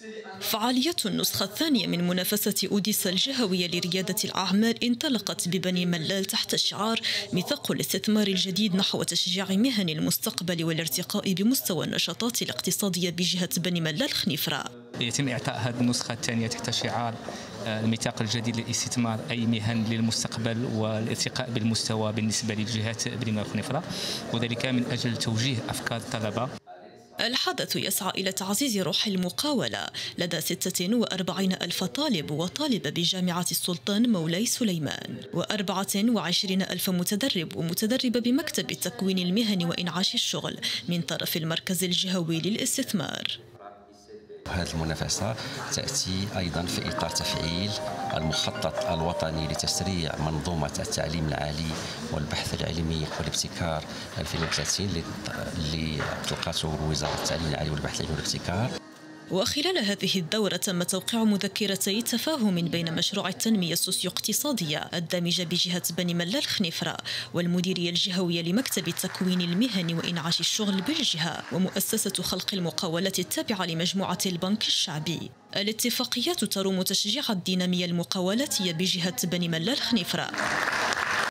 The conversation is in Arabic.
فعاليات النسخة الثانية من منافسة أوديسا الجهوية لريادة الأعمال انطلقت ببني ملال تحت شعار ميثاق الاستثمار الجديد نحو تشجيع مهن المستقبل والارتقاء بمستوى النشاطات الاقتصادية بجهة بني ملال خنيفرة. يتم إعطاء هذه النسخة الثانية تحت شعار الميثاق الجديد للاستثمار أي مهن للمستقبل والارتقاء بالمستوى بالنسبة لجهة بني ملال خنيفرة، وذلك من أجل توجيه أفكار الطلبة. الحدث يسعى إلى تعزيز روح المقاولة لدى 46 ألف طالب وطالبة بجامعة السلطان مولاي سليمان، و24 ألف متدرب ومتدربة بمكتب التكوين المهني وإنعاش الشغل من طرف المركز الجهوي للاستثمار. هذه المنافسة تأتي أيضا في إطار تفعيل المخطط الوطني لتسريع منظومة التعليم العالي والبحث العلمي والابتكار 2030 اللي أطلقته وزارة التعليم العالي والبحث العلمي والابتكار. وخلال هذه الدورة تم توقيع مذكرتي تفاهم بين مشروع التنمية السوسيو-اقتصادية الدامجة بجهة بني ملال خنيفرة والمديرية الجهوية لمكتب التكوين المهني وإنعاش الشغل بالجهة ومؤسسة خلق المقاولات التابعة لمجموعة البنك الشعبي. الاتفاقيات تروم تشجيع الدينامية المقاولاتية بجهة بني ملال خنيفرة.